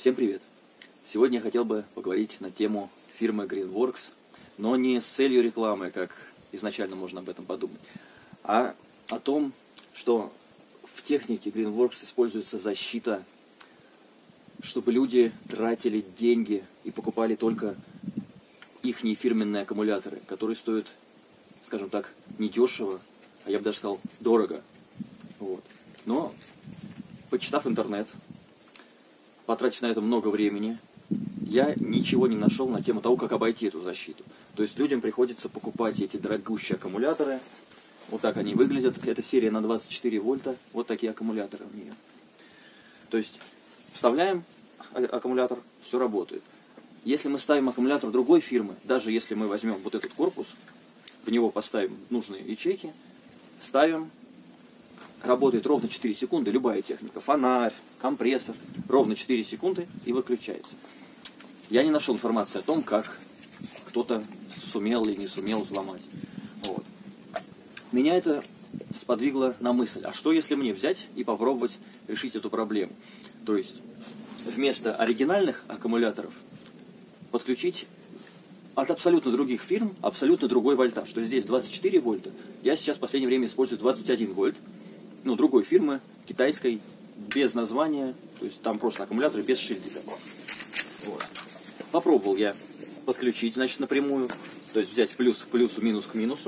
Всем привет! Сегодня я хотел бы поговорить на тему фирмы Greenworks, но не с целью рекламы, как изначально можно об этом подумать, а о том, что в технике Greenworks используется защита, чтобы люди тратили деньги и покупали только ихние фирменные аккумуляторы, которые стоят, скажем так, недешево, а я бы даже сказал, дорого. Вот. Но, почитав интернет, потратив на это много времени, я ничего не нашел на тему того, как обойти эту защиту. То есть людям приходится покупать эти дорогущие аккумуляторы. Вот так они выглядят. Это серия на 24 вольта. Вот такие аккумуляторы у нее. То есть вставляем аккумулятор, все работает. Если мы ставим аккумулятор другой фирмы, даже если мы возьмем вот этот корпус, в него поставим нужные ячейки, ставим, работает ровно 4 секунды, любая техника, фонарь, компрессор, ровно 4 секунды и выключается. Я не нашел информации о том, как кто-то сумел или не сумел взломать. Вот. Меня это сподвигло на мысль, а что если мне взять и попробовать решить эту проблему? То есть вместо оригинальных аккумуляторов подключить от абсолютно других фирм абсолютно другой вольтаж. То есть здесь 24 вольта, я сейчас в последнее время использую 21 вольт, другой фирмы, китайской, без названия, то есть там просто аккумуляторы без шильдика. Вот. Попробовал я подключить, значит, напрямую, то есть взять плюс к плюсу, минус к минусу.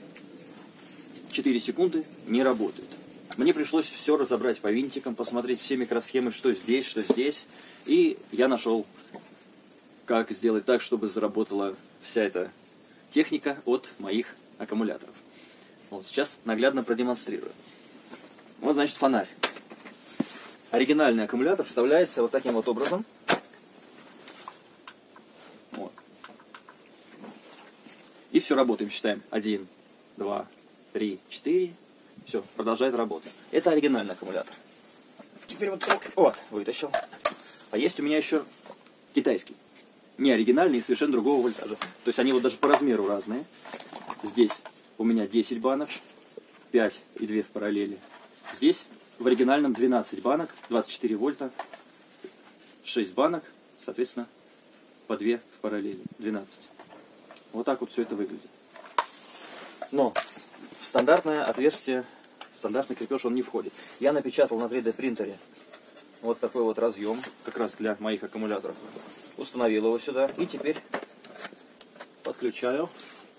4 секунды, не работает. Мне пришлось все разобрать по винтикам, посмотреть все микросхемы, что здесь, и я нашел, как сделать так, чтобы заработала вся эта техника от моих аккумуляторов. Вот сейчас наглядно продемонстрирую. Вот, значит, фонарь. Оригинальный аккумулятор вставляется вот таким вот образом. Вот. И все, работаем, считаем. 1, 2, 3, 4. Все, продолжает работать. Это оригинальный аккумулятор. Теперь вот так. Вот, вытащил. А есть у меня еще китайский. Не оригинальный и совершенно другого вольтажа. То есть они вот даже по размеру разные. Здесь у меня 10 банок, 5 и 2 в параллели. Здесь в оригинальном 12 банок, 24 вольта, 6 банок, соответственно, по 2 в параллели, 12. Вот так вот все это выглядит. Но в стандартное отверстие, в стандартный крепеж он не входит. Я напечатал на 3D принтере вот такой вот разъем, как раз для моих аккумуляторов. Установил его сюда и теперь подключаю.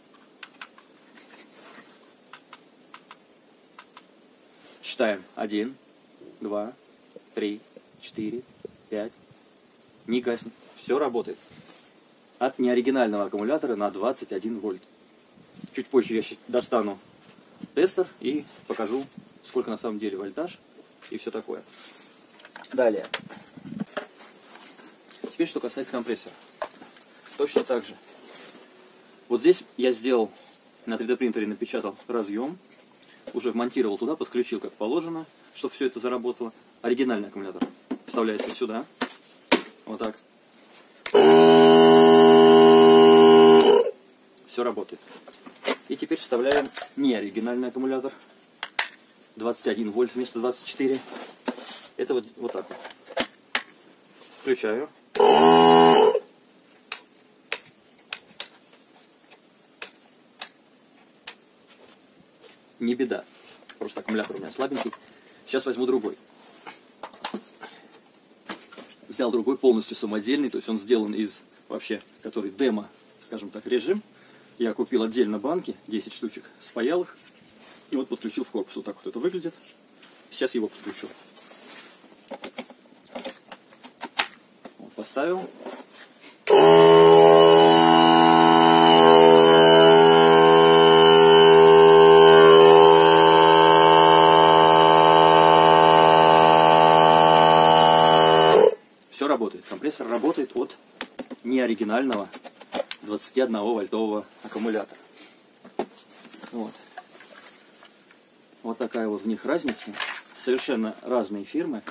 Считаем. 1, 2, 3, 4, 5. Не гаснет. Все работает. От неоригинального аккумулятора на 21 вольт. Чуть позже я достану тестер и покажу, сколько на самом деле вольтаж и все такое. Далее. Теперь, что касается компрессора. Точно так же. Вот здесь я сделал, на 3D принтере напечатал разъем. Уже вмонтировал туда, подключил как положено, чтобы все это заработало. Оригинальный аккумулятор вставляется сюда. Вот так. Все работает. И теперь вставляем неоригинальный аккумулятор. 21 вольт вместо 24. Это вот так вот. Включаю. Не беда. Просто аккумулятор у меня слабенький. Сейчас возьму другой. Взял другой, полностью самодельный. То есть он сделан из, вообще, который демо, скажем так, режим. Я купил отдельно банки, 10 штучек, спаял их. И вот подключил в корпус. Вот так вот это выглядит. Сейчас его подключу. Вот, поставил. Работает. Компрессор работает от неоригинального 21 вольтового аккумулятора. Вот. Вот такая вот в них разница. Совершенно разные фирмы.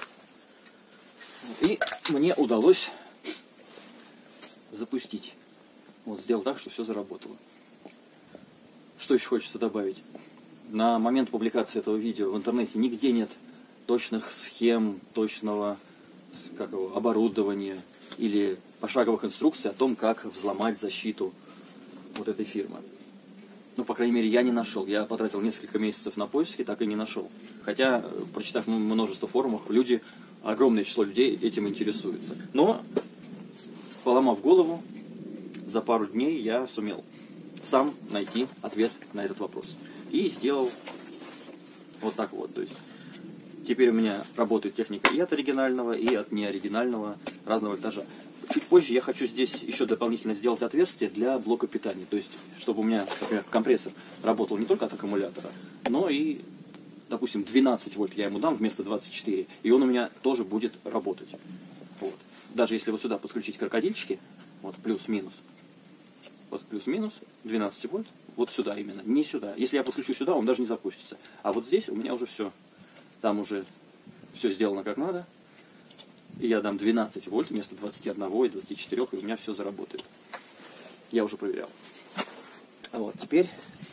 И мне удалось запустить. Вот, сделал так, что все заработало. Что еще хочется добавить? На момент публикации этого видео в интернете нигде нет точных схем, точного, как его, оборудования или пошаговых инструкций о том, как взломать защиту вот этой фирмы. Ну, по крайней мере, я не нашел. Я потратил несколько месяцев на поиски, так и не нашел. Хотя, прочитав множество форумов, огромное число людей этим интересуется. Но, поломав голову, за пару дней я сумел сам найти ответ на этот вопрос. И сделал вот так вот. То есть, теперь у меня работает техника и от оригинального, и от неоригинального разного вольтажа. Чуть позже я хочу здесь еще дополнительно сделать отверстие для блока питания. То есть, чтобы у меня, например, компрессор работал не только от аккумулятора, но и, допустим, 12 вольт я ему дам вместо 24. И он у меня тоже будет работать. Вот. Даже если вот сюда подключить крокодильчики, вот плюс-минус, вот плюс-минус 12 вольт, вот сюда именно, не сюда. Если я подключу сюда, он даже не запустится. А вот здесь у меня уже все. Там уже все сделано как надо. И я дам 12 вольт вместо 21 и 24, и у меня все заработает. Я уже проверял. Вот, теперь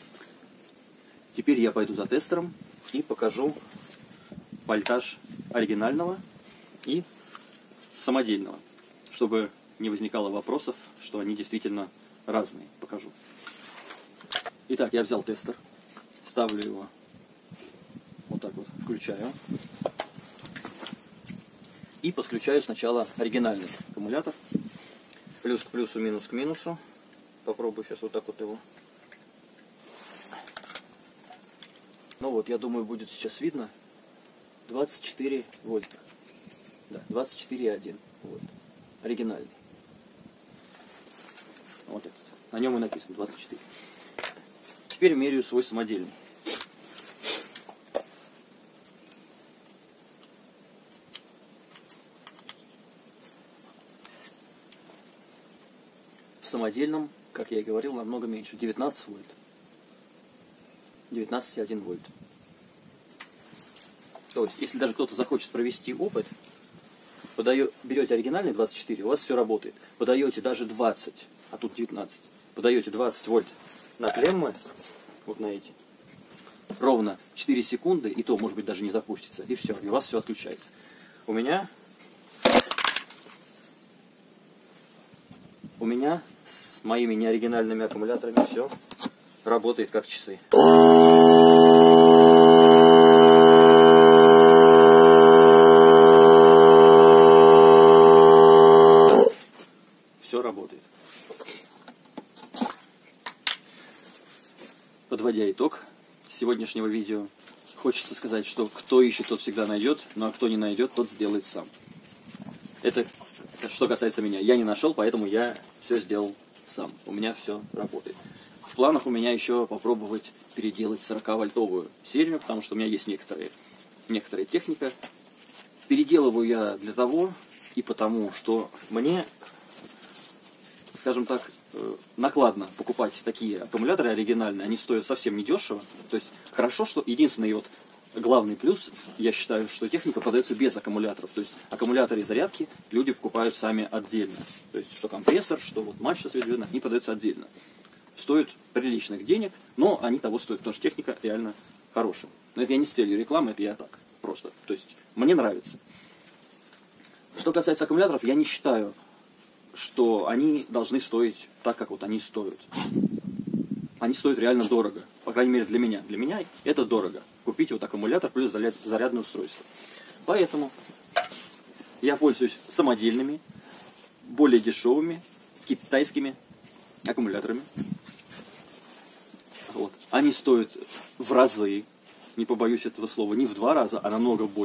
я пойду за тестером и покажу вольтаж оригинального и самодельного, чтобы не возникало вопросов, что они действительно разные. Покажу. Итак, я взял тестер, ставлю его вот так вот, включаю. И подключаю сначала оригинальный аккумулятор. Плюс к плюсу, минус к минусу. Попробую сейчас вот так вот его. Ну вот, я думаю, будет сейчас видно. 24 вольта. Да, 24,1 вольт. Оригинальный. Вот этот. На нем и написано 24. Теперь меряю свой самодельный. В самодельном, как я и говорил, намного меньше. 19 вольт. 19,1 вольт. То есть, если даже кто-то захочет провести опыт, берете оригинальный 24, у вас все работает. Подаете даже 20, а тут 19. Подаете 20 вольт на клеммы, вот на эти. Ровно 4 секунды, и то, может быть, даже не запустится. И все, и у вас все отключается. У меня с моими неоригинальными аккумуляторами все работает как часы. Все работает. Подводя итог сегодняшнего видео, хочется сказать, что кто ищет, тот всегда найдет, ну а кто не найдет, тот сделает сам. Это что касается меня. Я не нашел, поэтому я все сделал сам. У меня все работает. В планах у меня еще попробовать переделать 40-вольтовую серию, потому что у меня есть некоторая техника. Переделываю я для того и потому, что мне, скажем так, накладно покупать такие аккумуляторы оригинальные. Они стоят совсем недешево. То есть хорошо, что единственный вот главный плюс, я считаю, что техника продается без аккумуляторов. То есть аккумуляторы и зарядки люди покупают сами отдельно. То есть что компрессор, что вот матч освещенный, они продаются отдельно. Стоят приличных денег, но они того стоят, потому что техника реально хорошая. Но это я не с целью рекламы, это я так просто. То есть мне нравится. Что касается аккумуляторов, я не считаю, что они должны стоить так, как вот они стоят. Они стоят реально дорого. По крайней мере для меня. Для меня это дорого. Купите вот аккумулятор плюс зарядное устройство. Поэтому я пользуюсь самодельными, более дешевыми, китайскими аккумуляторами. Вот. Они стоят в разы, не побоюсь этого слова, не в 2 раза, а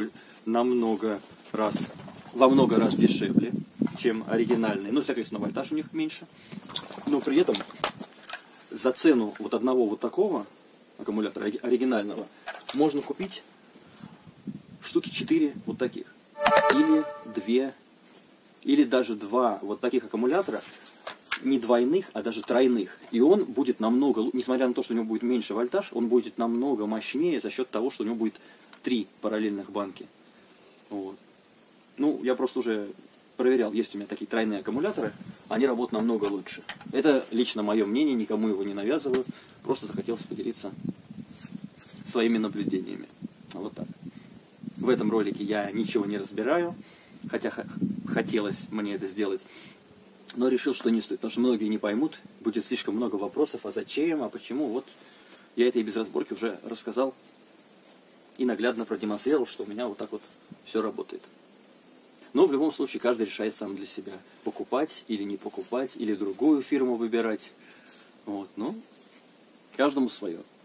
во много раз дешевле, чем оригинальные. Ну, соответственно, вольтаж у них меньше. Но при этом за цену вот одного вот такого аккумулятора оригинального можно купить штуки 4 вот таких. Или 2, или даже 2 вот таких аккумулятора, не двойных, а даже тройных. И он будет намного, несмотря на то, что у него будет меньше вольтаж, он будет намного мощнее за счет того, что у него будет 3 параллельных банки. Вот. Ну, я просто уже проверял, есть у меня такие тройные аккумуляторы, они работают намного лучше. Это лично мое мнение, никому его не навязываю, просто захотелось поделиться своими наблюдениями. Вот так. В этом ролике я ничего не разбираю, хотя хотелось мне это сделать, но решил, что не стоит, потому что многие не поймут, будет слишком много вопросов, а зачем, а почему. Вот я это и без разборки уже рассказал и наглядно продемонстрировал, что у меня вот так вот все работает. Но в любом случае каждый решает сам для себя, покупать или не покупать, или другую фирму выбирать. Вот, ну, каждому свое.